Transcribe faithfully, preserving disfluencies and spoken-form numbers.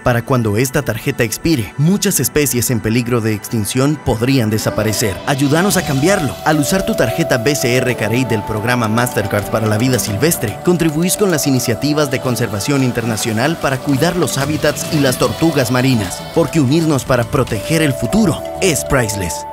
Para cuando esta tarjeta expire, muchas especies en peligro de extinción podrían desaparecer. Ayúdanos a cambiarlo. Al usar tu tarjeta B C R Carey del programa Mastercard para la vida silvestre, contribuís con las iniciativas de conservación internacional para cuidar los hábitats y las tortugas marinas, porque unirnos para proteger el futuro es priceless.